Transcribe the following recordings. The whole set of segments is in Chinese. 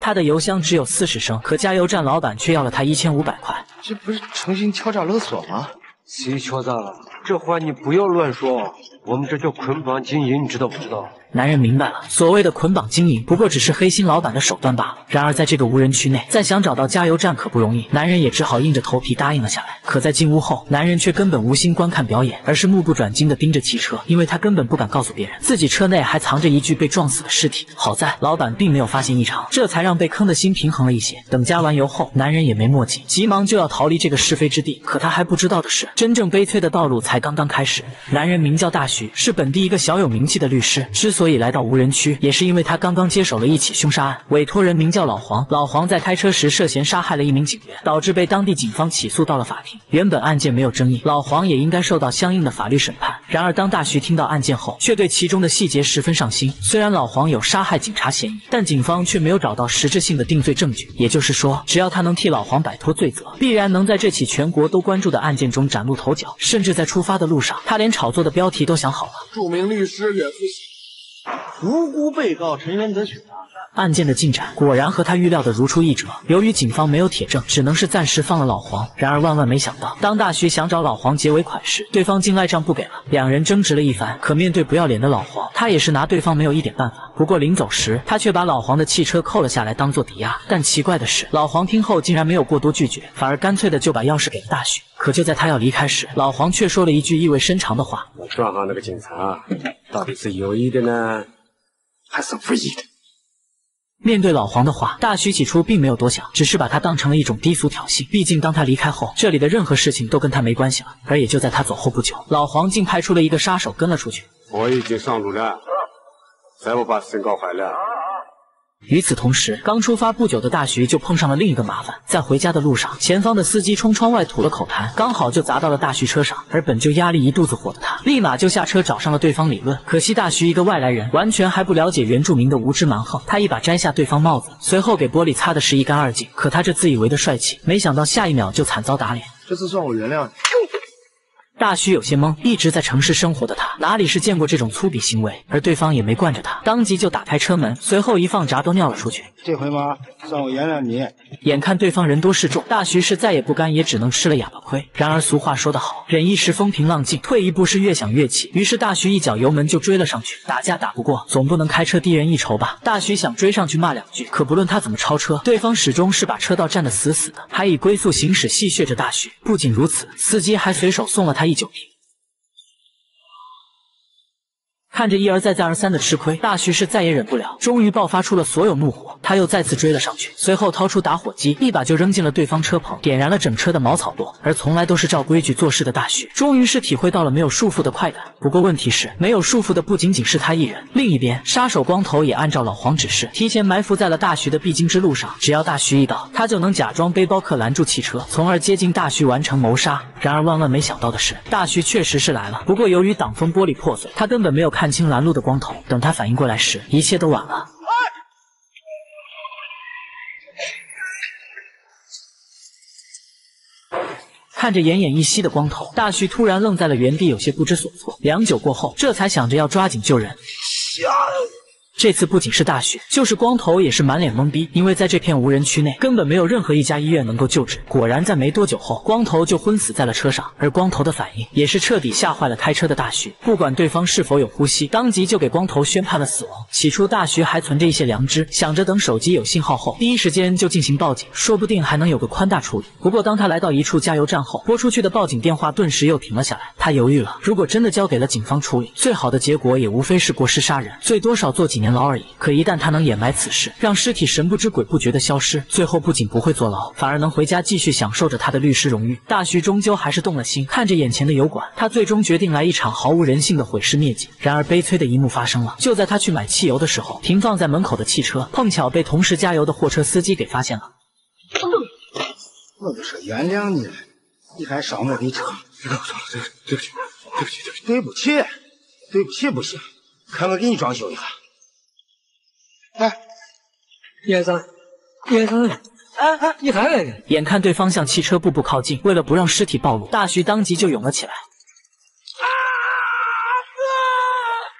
他的油箱只有40升，可加油站老板却要了他1500块。 这不是诚心敲诈勒索吗？ 谁敲诈了？这话你不要乱说，我们这叫捆绑经营，你知道不知道？ 男人明白了，所谓的捆绑经营，不过只是黑心老板的手段罢了。然而在这个无人区内，再想找到加油站可不容易，男人也只好硬着头皮答应了下来。可在进屋后，男人却根本无心观看表演，而是目不转睛地盯着汽车，因为他根本不敢告诉别人，自己车内还藏着一具被撞死的尸体。好在老板并没有发现异常，这才让被坑的心平衡了一些。等加完油后，男人也没墨迹，急忙就要逃离这个是非之地。可他还不知道的是，真正悲催的道路才刚刚开始。男人名叫大徐，是本地一个小有名气的律师，之所以来到无人区，也是因为他刚刚接手了一起凶杀案，委托人名叫老黄。老黄在开车时涉嫌杀害了一名警员，导致被当地警方起诉到了法庭。原本案件没有争议，老黄也应该受到相应的法律审判。然而当大徐听到案件后，却对其中的细节十分上心。虽然老黄有杀害警察嫌疑，但警方却没有找到实质性的定罪证据。也就是说，只要他能替老黄摆脱罪责，必然能在这起全国都关注的案件中崭露头角。甚至在出发的路上，他连炒作的标题都想好了。 著名律师岳飞，无辜被告陈元德雪。 案件的进展果然和他预料的如出一辙。由于警方没有铁证，只能是暂时放了老黄。然而万万没想到，当大徐想找老黄结尾款时，对方竟赖账不给了。两人争执了一番，可面对不要脸的老黄，他也是拿对方没有一点办法。不过临走时，他却把老黄的汽车扣了下来当做抵押。但奇怪的是，老黄听后竟然没有过多拒绝，反而干脆的就把钥匙给了大徐。可就在他要离开时，老黄却说了一句意味深长的话： 我撞上那个警察，到底是有意的呢，还是无意的？ 面对老黄的话，大徐起初并没有多想，只是把他当成了一种低俗挑衅。毕竟当他离开后，这里的任何事情都跟他没关系了。而也就在他走后不久，老黄竟派出了一个杀手跟了出去。 我已经上路了，再不把事搞坏了。 与此同时，刚出发不久的大徐就碰上了另一个麻烦。在回家的路上，前方的司机冲窗外吐了口痰，刚好就砸到了大徐车上。而本就压力一肚子火的他，立马就下车找上了对方理论。可惜大徐一个外来人，完全还不了解原住民的无知蛮横。他一把摘下对方帽子，随后给玻璃擦得是一干二净。可他这自以为的帅气，没想到下一秒就惨遭打脸。 这次算我原谅你。 大徐有些懵，一直在城市生活的他哪里是见过这种粗鄙行为，而对方也没惯着他，当即就打开车门，随后一放闸都尿了出去。 这回嘛，算我原谅你。 眼看对方人多势众，大徐是再也不甘，也只能吃了哑巴亏。然而俗话说得好，忍一时风平浪静，退一步是越想越气。于是大徐一脚油门就追了上去，打架打不过，总不能开车低人一筹吧。大徐想追上去骂两句，可不论他怎么超车，对方始终是把车道占得死死的，还以龟速行驶戏谑着大徐。不仅如此，司机还随手送了他一酒瓶。看着一而再再而三的吃亏，大徐是再也忍不了，终于爆发出了所有怒火。他又再次追了上去，随后掏出打火机，一把就扔进了对方车棚，点燃了整车的茅草垛。而从来都是照规矩做事的大徐，终于是体会到了没有束缚的快感。不过问题是，没有束缚的不仅仅是他一人。另一边，杀手光头也按照老黄指示，提前埋伏在了大徐的必经之路上。只要大徐一到，他就能假装背包客拦住汽车，从而接近大徐完成谋杀。然而万万没想到的是，大徐确实是来了，不过由于挡风玻璃破碎，他根本没有看清拦路的光头。等他反应过来时，一切都晚了。看着奄奄一息的光头，大徐突然愣在了原地，有些不知所措。良久过后，这才想着要抓紧救人。这次不仅是大徐，就是光头也是满脸懵逼，因为在这片无人区内根本没有任何一家医院能够救治。果然在没多久后，光头就昏死在了车上，而光头的反应也是彻底吓坏了开车的大徐，不管对方是否有呼吸，当即就给光头宣判了死亡。起初大徐还存着一些良知，想着等手机有信号后，第一时间就进行报警，说不定还能有个宽大处理。不过当他来到一处加油站后，拨出去的报警电话顿时又停了下来。他犹豫了，如果真的交给了警方处理，最好的结果也无非是过失杀人，最多少坐几年牢而已。可一旦他能掩埋此事，让尸体神不知鬼不觉的消失，最后不仅不会坐牢，反而能回家继续享受着他的律师荣誉。大徐终究还是动了心，看着眼前的油管，他最终决定来一场毫无人性的毁尸灭迹。然而悲催的一幕发生了，就在他去买汽油的时候，停放在门口的汽车碰巧被同时加油的货车司机给发现了。 我不是原谅你了，你还伤我的车。对不起，对不起，对不起不行，看我给你装修一下。哎， 先生，你还来呢？ 眼看对方向汽车步步靠近，为了不让尸体暴露，大徐当即就涌了起来。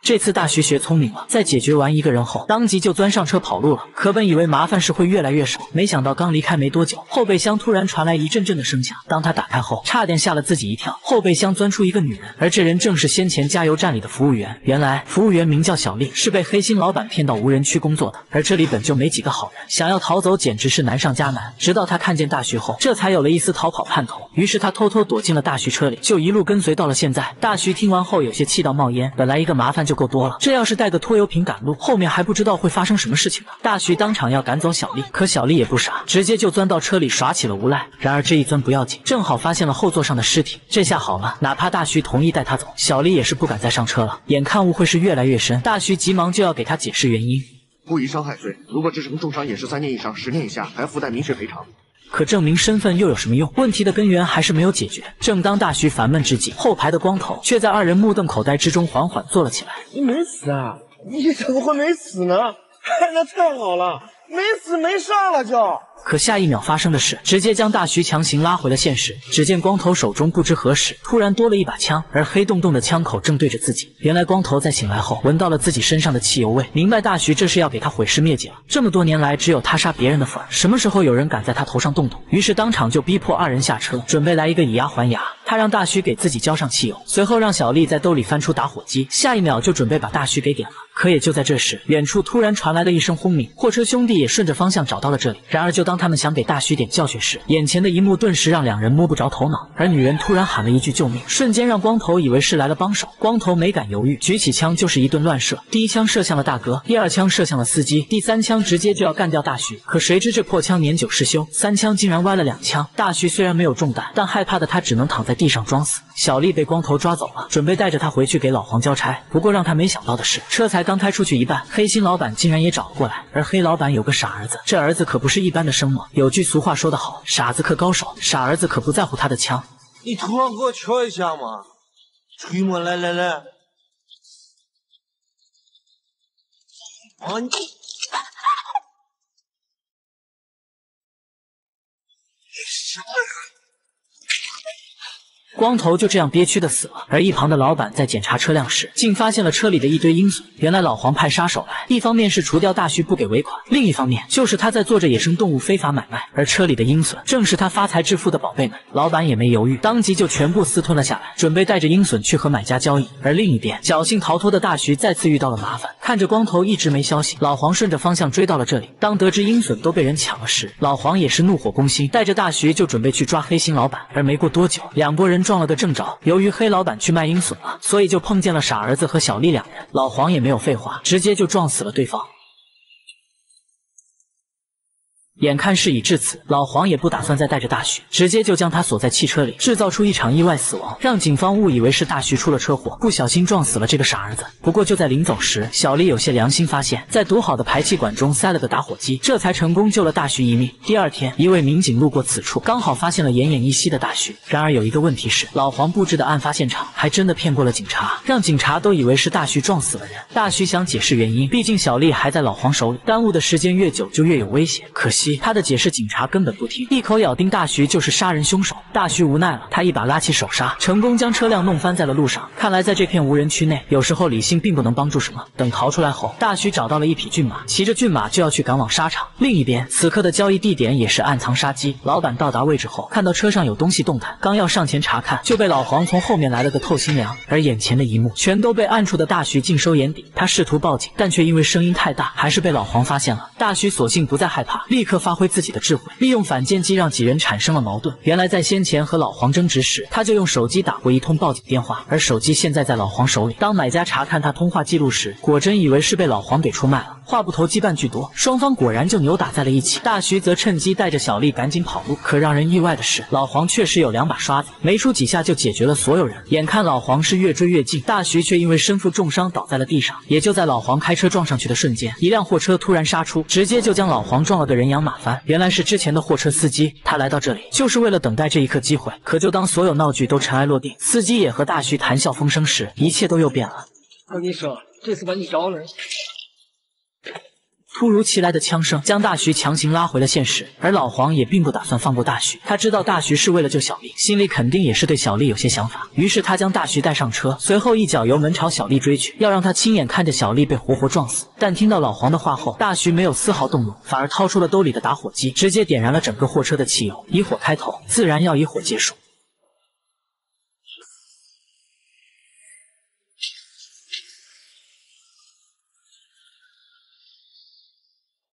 这次大徐学聪明了，在解决完一个人后，当即就钻上车跑路了。可本以为麻烦事会越来越少，没想到刚离开没多久，后备箱突然传来一阵阵的声响。当他打开后，差点吓了自己一跳。后备箱钻出一个女人，而这人正是先前加油站里的服务员。原来服务员名叫小丽，是被黑心老板骗到无人区工作的。而这里本就没几个好人，想要逃走简直是难上加难。直到他看见大徐后，这才有了一丝逃跑盼头。于是他偷偷躲进了大徐车里，就一路跟随到了现在。大徐听完后有些气到冒烟，本来一个麻烦就够多了，这要是带个拖油瓶赶路，后面还不知道会发生什么事情呢。大徐当场要赶走小丽，可小丽也不傻，直接就钻到车里耍起了无赖。然而这一钻不要紧，正好发现了后座上的尸体。这下好了，哪怕大徐同意带他走，小丽也是不敢再上车了。眼看误会是越来越深，大徐急忙就要给他解释原因。 故意伤害罪，如果制成重伤，也是3年以上10年以下，还附带民事赔偿。 可证明身份又有什么用？问题的根源还是没有解决。正当大徐烦闷之际，后排的光头却在二人目瞪口呆之中缓缓坐了起来。 你没死啊？你怎么会没死呢？那太好了，没死没伤了就。 可下一秒发生的事，直接将大徐强行拉回了现实。只见光头手中不知何时突然多了一把枪，而黑洞洞的枪口正对着自己。原来光头在醒来后闻到了自己身上的汽油味，明白大徐这是要给他毁尸灭迹了。这么多年来，只有他杀别人的份儿，什么时候有人敢在他头上动土？于是当场就逼迫二人下车，准备来一个以牙还牙。他让大徐给自己浇上汽油，随后让小丽在兜里翻出打火机，下一秒就准备把大徐给点了。可也就在这时，远处突然传来了一声轰鸣，货车兄弟也顺着方向找到了这里。然而就当他们想给大徐点教训时，眼前的一幕顿时让两人摸不着头脑。而女人突然喊了一句救命，瞬间让光头以为是来了帮手。光头没敢犹豫，举起枪就是一顿乱射。第一枪射向了大哥，第二枪射向了司机，第三枪直接就要干掉大徐。可谁知这破枪年久失修，3枪竟然歪了2枪。大徐虽然没有中弹，但害怕的他只能躺在地上装死。小丽被光头抓走了，准备带着他回去给老黄交差。不过让他没想到的是，车才刚开出去一半，黑心老板竟然也找了过来。而黑老板有个傻儿子，这儿子可不是一般的生猛。有句俗话说得好，傻子克高手，傻儿子可不在乎他的枪。 你头上给我瞧一下嘛，吹嘛，来来来。啊你！ 光头就这样憋屈的死了，而一旁的老板在检查车辆时，竟发现了车里的一堆鹰隼。原来老黄派杀手来，一方面是除掉大徐不给尾款，另一方面就是他在做着野生动物非法买卖，而车里的鹰隼正是他发财致富的宝贝们。老板也没犹豫，当即就全部私吞了下来，准备带着鹰隼去和买家交易。而另一边，侥幸逃脱的大徐再次遇到了麻烦，看着光头一直没消息，老黄顺着方向追到了这里。当得知鹰隼都被人抢了时，老黄也是怒火攻心，带着大徐就准备去抓黑心老板。而没过多久，两拨人撞了个正着。由于黑老板去卖鹰隼了，所以就碰见了傻儿子和小丽两人。老黄也没有废话，直接就撞死了对方。眼看事已至此，老黄也不打算再带着大徐，直接就将他锁在汽车里，制造出一场意外死亡，让警方误以为是大徐出了车祸，不小心撞死了这个傻儿子。不过就在临走时，小丽有些良心发现，在堵好的排气管中塞了个打火机，这才成功救了大徐一命。第二天，一位民警路过此处，刚好发现了奄奄一息的大徐。然而有一个问题是，老黄布置的案发现场还真的骗过了警察，让警察都以为是大徐撞死了人。大徐想解释原因，毕竟小丽还在老黄手里，耽误的时间越久就越有危险。可惜他的解释警察根本不听，一口咬定大徐就是杀人凶手。大徐无奈了，他一把拉起手刹，成功将车辆弄翻在了路上。看来在这片无人区内，有时候理性并不能帮助什么。等逃出来后，大徐找到了一匹骏马，骑着骏马就要去赶往沙场。另一边，此刻的交易地点也是暗藏杀机。老板到达位置后，看到车上有东西动弹，刚要上前查看，就被老黄从后面来了个透心凉。而眼前的一幕全都被暗处的大徐尽收眼底。他试图报警，但却因为声音太大，还是被老黄发现了。大徐索性不再害怕，立刻发挥自己的智慧，利用反间计让几人产生了矛盾。原来在先前和老黄争执时，他就用手机打过一通报警电话，而手机现在在老黄手里。当买家查看他通话记录时，果真以为是被老黄给出卖了。话不投机半句多，双方果然就扭打在了一起。大徐则趁机带着小丽赶紧跑路。可让人意外的是，老黄确实有2把刷子，没出几下就解决了所有人。眼看老黄是越追越近，大徐却因为身负重伤倒在了地上。也就在老黄开车撞上去的瞬间，一辆货车突然杀出，直接就将老黄撞了个人仰马翻。原来是之前的货车司机，他来到这里就是为了等待这一刻机会。可就当所有闹剧都尘埃落定，司机也和大徐谈笑风生时，一切都又变了。 我跟你说，这次把你饶了。 突如其来的枪声将大徐强行拉回了现实，而老黄也并不打算放过大徐。他知道大徐是为了救小丽，心里肯定也是对小丽有些想法。于是他将大徐带上车，随后一脚油门朝小丽追去，要让他亲眼看着小丽被活活撞死。但听到老黄的话后，大徐没有丝毫动怒，反而掏出了兜里的打火机，直接点燃了整个货车的汽油。以火开头，自然要以火结束。